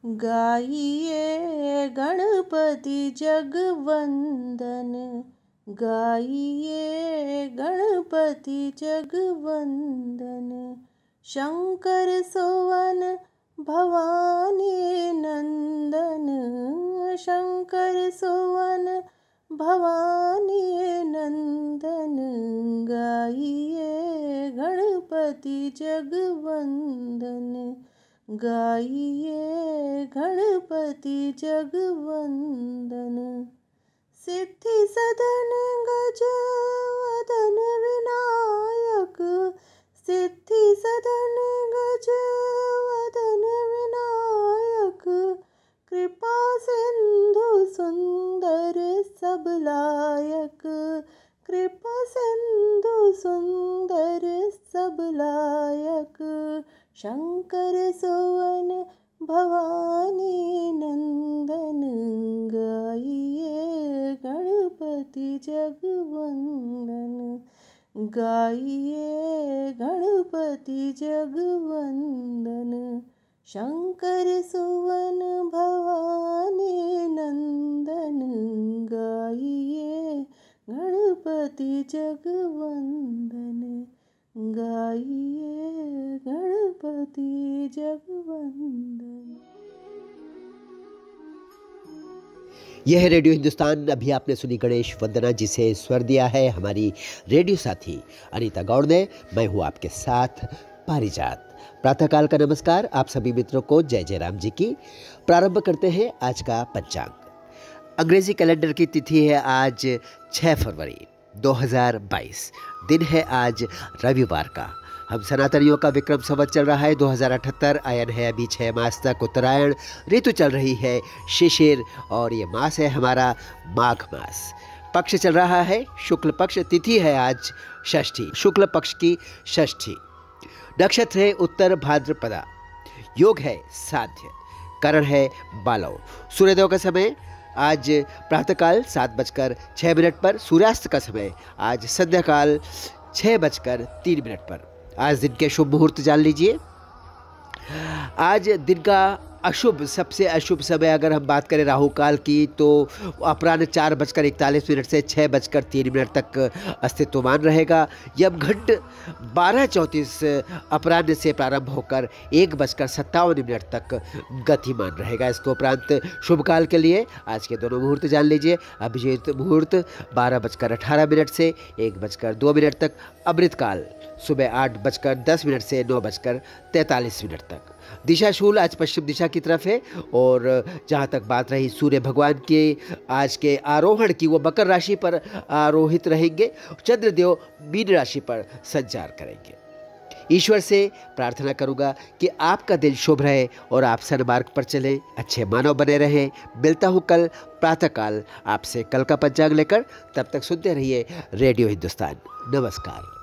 गाइए गणपति जगवंदन, गाइए गणपति जगवंदन। शंकर सुवन भवानी नंदन, शंकर सुवन भवानी नंदन। गाइए गणपति जगवंदन, गाइए गणपति जगवंदन। सिद्धि सदन गजवदन विनायक, सिद्धि सदन गजवदन विनायक। कृपा सिंधु सुंदर सब लायक, कृपा सिंधु सुंदर सब लायक। शंकर सुवन भवानी नंदन, गाइए गणपति जगवंदन, गाइए गणपति जगवंदन। शंकर सुवन भवानी नंदन, गाइए गणपति जगवंदन, गाइए गणपति जगवंदन। यह है रेडियो हिंदुस्तान। अभी आपने सुनी गणेश वंदना, जिसे स्वर दिया है हमारी रेडियो साथी अनीता गौड़ ने। मैं हूँ आपके साथ पारिजात। प्रातःकाल का नमस्कार आप सभी मित्रों को। जय जय राम जी की। प्रारंभ करते हैं आज का पंचांग। अंग्रेजी कैलेंडर की तिथि है आज 6 फरवरी 2022। दिन है आज रविवार का। हम सनातनियों का विक्रम संवत चल रहा है 2078। आयन है अभी 6 मास तक उत्तरायण। ऋतु चल रही है शिशिर और ये मास है हमारा माघ मास। पक्ष चल रहा है शुक्ल पक्ष। तिथि है आज षष्ठी, शुक्ल पक्ष की षष्ठी। नक्षत्र है उत्तर भाद्रपदा। योग है साध्य। करण है बालव। सूर्योदय का समय आज प्रातःकाल 7:06 पर। सूर्यास्त का समय आज संध्याकाल 6:03 पर। आज दिन के शुभ मुहूर्त जान लीजिए। आज दिन का अशुभ, सबसे अशुभ समय अगर हम बात करें राहु काल की, तो अपराह्न 4:41 से 6:03 तक अस्तित्वमान रहेगा। यमघंट 12:34 अपराह्न से प्रारंभ होकर 1:57 तक गतिमान रहेगा। इसके उपरांत शुभ काल के लिए आज के दोनों मुहूर्त जान लीजिए। अभिजीत मुहूर्त 12:18 से 1:02 तक। अमृत काल सुबह 8:10 से 9:43 तक। दिशा शूल आज पश्चिम दिशा की तरफ है। और जहाँ तक बात रही सूर्य भगवान के आज के आरोहण की, वो मकर राशि पर आरोहित रहेंगे। चंद्रदेव मीन राशि पर संचार करेंगे। ईश्वर से प्रार्थना करूंगा कि आपका दिन शुभ रहे और आप सन्मार्ग पर चले, अच्छे मानव बने रहें। मिलता हूँ कल प्रातःकाल आपसे, कल का पंचांग लेकर। तब तक सुनते रहिए रेडियो हिंदुस्तान। नमस्कार।